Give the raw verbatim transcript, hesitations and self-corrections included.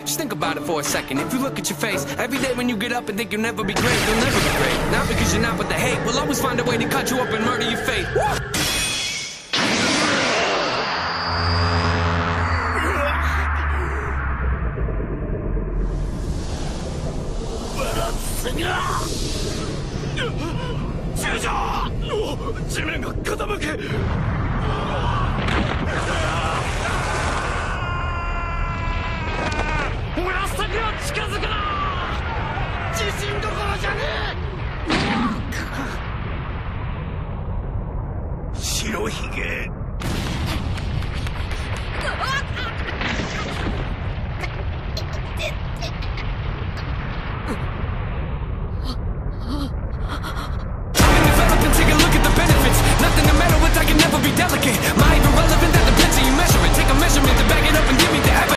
Just think about it for a second. If you look at your face every day when you get up and think you'll never be great, you'll never be great. Not because you're not with the hate. We'll always find a way to cut you up and murder your fate. 地面が傾け